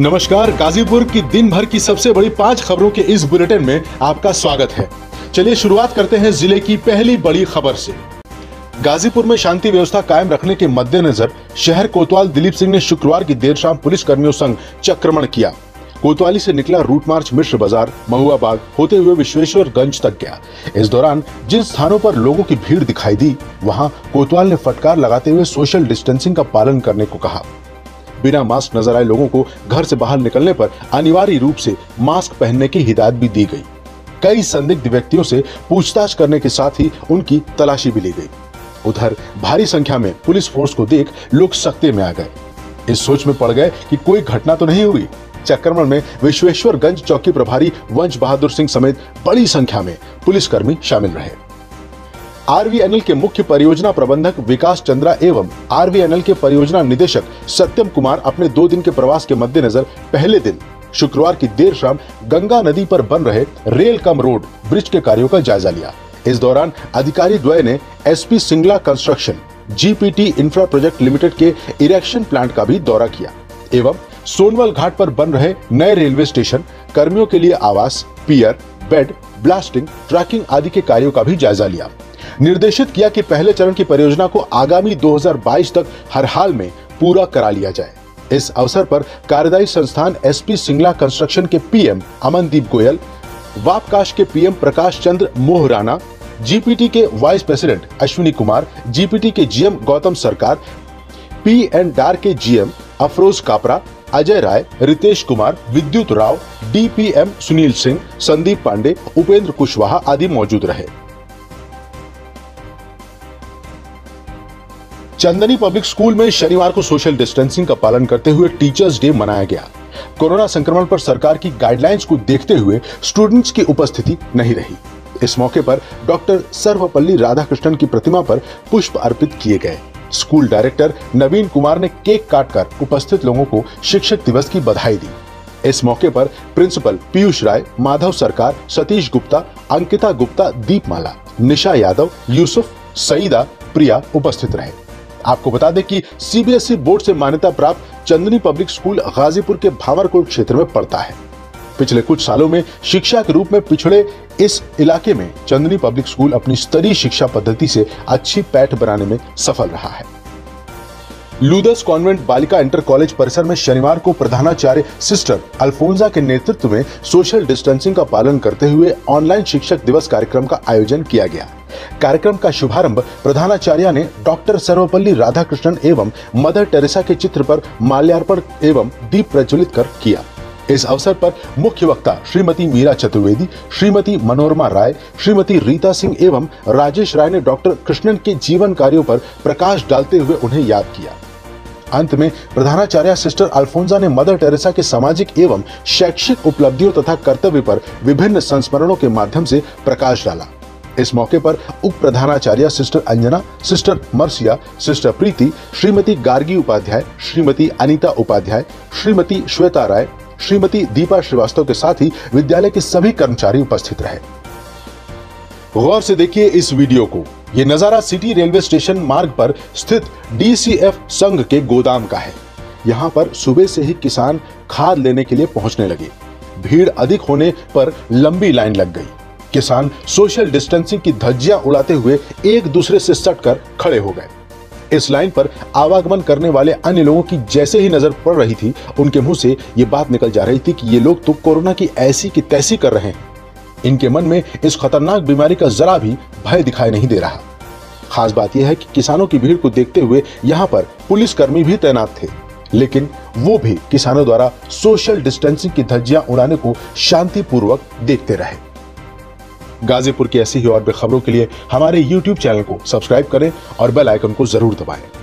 नमस्कार, गाजीपुर की दिन भर की सबसे बड़ी 5 खबरों के इस बुलेटिन में आपका स्वागत है। चलिए शुरुआत करते हैं जिले की पहली बड़ी खबर से। गाजीपुर में शांति व्यवस्था कायम रखने के मद्देनजर शहर कोतवाल दिलीप सिंह ने शुक्रवार की देर शाम पुलिस कर्मियों संग चक्रमण किया। कोतवाली से निकला रूट मार्च मिश्र बाजार, महुआ बाग होते हुए विश्वेश्वरगंज तक गया। इस दौरान जिन स्थानों पर लोगों की भीड़ दिखाई दी, वहां कोतवाल ने फटकार लगाते हुए सोशल डिस्टेंसिंग का पालन करने को कहा। बिना मास्क नजर आए लोगों को घर से बाहर निकलने पर अनिवार्य रूप से मास्क पहनने की हिदायत भी दी गई। कई संदिग्ध व्यक्तियों से पूछताछ करने के साथ ही उनकी तलाशी भी ली गई। उधर भारी संख्या में पुलिस फोर्स को देख लोग सकते में आ गए। इस सोच में पड़ गए कि कोई घटना तो नहीं हुई। चक्रमण में विश्वेश्वरगंज चौकी प्रभारी वंश बहादुर सिंह समेत बड़ी संख्या में पुलिसकर्मी शामिल रहे। आरवीएनएल के मुख्य परियोजना प्रबंधक विकास चंद्रा एवं आरवीएनएल के परियोजना निदेशक सत्यम कुमार अपने 2 दिन के प्रवास के मद्देनजर पहले दिन शुक्रवार की देर शाम गंगा नदी पर बन रहे रेल कम रोड ब्रिज के कार्यों का जायजा लिया। इस दौरान अधिकारी द्वय ने SP Singla construction GPT infra project limited के इरेक्शन प्लांट का भी दौरा किया एवं सोनवल घाट पर बन रहे नए रेलवे स्टेशन, कर्मियों के लिए आवास, पियर, बेड, ब्लास्टिंग, ट्रैकिंग आदि के कार्यों का भी जायजा लिया। निर्देशित किया कि पहले चरण की परियोजना को आगामी 2022 तक हर हाल में पूरा करा लिया जाए। इस अवसर पर कार्यदायी संस्थान एसपी सिंगला कंस्ट्रक्शन के पीएम अमनदीप गोयल, वापकाश के पीएम प्रकाश चंद्र मोहराना, जीपीटी के vice president Ashwini Kumar, GPT के जीएम गौतम सरकार, पी&डार के जीएम अफरोज कापरा, अजय राय, रितेश कुमार, विद्युत राव, डीपीएम सुनील सिंह, संदीप पांडे, उपेंद्र कुशवाहा आदि मौजूद रहे। चंदनी पब्लिक स्कूल में शनिवार को सोशल डिस्टेंसिंग का पालन करते हुए टीचर्स डे मनाया गया। कोरोना संक्रमण पर सरकार की गाइडलाइंस को देखते हुए स्टूडेंट्स की उपस्थिति नहीं रही। इस मौके पर डॉक्टर सर्वपल्ली राधाकृष्णन की प्रतिमा पर पुष्प अर्पित किए गए। स्कूल डायरेक्टर नवीन कुमार ने केक काटकर उपस्थित लोगों को शिक्षक दिवस की बधाई दी। इस मौके पर प्रिंसिपल पीयूष राय, माधव सरकार, सतीश गुप्ता, अंकिता गुप्ता, दीपमाला, निशा यादव, यूसुफ, सईदा, प्रिया उपस्थित रहे। आपको बता दें कि सीबीएसई बोर्ड से मान्यता प्राप्त चंदनी पब्लिक स्कूल गाजीपुर के भावरकोट क्षेत्र में पड़ता है। पिछले कुछ सालों में शिक्षा के रूप में पिछड़े इस इलाके में चंदनी पब्लिक स्कूल अपनी स्तरीय शिक्षा पद्धति से अच्छी पैठ बनाने में सफल रहा है। लूदर्स कॉन्वेंट बालिका इंटर कॉलेज परिसर में शनिवार को प्रधानाचार्य सिस्टर अल्फोंजा के नेतृत्व में सोशल डिस्टेंसिंग का पालन करते हुए ऑनलाइन शिक्षक दिवस कार्यक्रम का आयोजन किया गया। कार्यक्रम का शुभारंभ प्रधानाचार्य ने डॉक्टर सर्वपल्ली राधाकृष्णन एवं मदर टेरेसा के चित्र पर माल्यार्पण एवं दीप प्रज्वलित कर किया। इस अवसर पर मुख्य वक्ता श्रीमती मीरा चतुर्वेदी, श्रीमती मनोरमा राय, श्रीमती रीता सिंह एवं राजेश राय ने डॉक्टर कृष्णन के जीवन कार्यों पर प्रकाश डालते हुए उन्हें याद किया। अंत में प्रधानाचार्य सिस्टर अल्फोंजा ने मदर टेरेसा के सामाजिक एवं शैक्षिक उपलब्धियों तथा कर्तव्य पर विभिन्न संस्मरणों के माध्यम से प्रकाश डाला। इस मौके पर उप प्रधानाचार्य sister Anjana, sister Marcia, sister Preeti, Shrimati Gargi Upadhyay, Shrimati Anita Upadhyay, Shrimati Shweta Rai, Shrimati Deepa Srivastava के साथ ही विद्यालय के सभी कर्मचारी उपस्थित रहे। गौर से देखिए इस वीडियो को। ये नजारा सिटी रेलवे स्टेशन मार्ग पर स्थित डीसीएफ संघ के गोदाम का है। यहाँ पर सुबह से ही किसान खाद लेने के लिए पहुंचने लगे। भीड़ अधिक होने पर लंबी लाइन लग गई। किसान सोशल डिस्टेंसिंग की धज्जियां उड़ाते हुए एक दूसरे से सटकर खड़े हो गए। इस लाइन पर आवागमन करने वाले अन्य लोगों की जैसे ही नजर पड़ रही थी, उनके मुंह से ये बात निकल जा रही थी कि ये लोग तो कोरोना की ऐसी की तैसी कर रहे हैं। इनके मन में इस खतरनाक बीमारी का जरा भी भय दिखाई नहीं दे रहा। खास बात यह है कि किसानों की भीड़ को देखते हुए यहाँ पर पुलिसकर्मी भी तैनात थे, लेकिन वो भी किसानों द्वारा सोशल डिस्टेंसिंग की धज्जियां उड़ाने को शांतिपूर्वक देखते रहे। गाजीपुर की ऐसी ही और भी खबरों के लिए हमारे YouTube चैनल को सब्सक्राइब करें और बेल आइकन को जरूर दबाएं।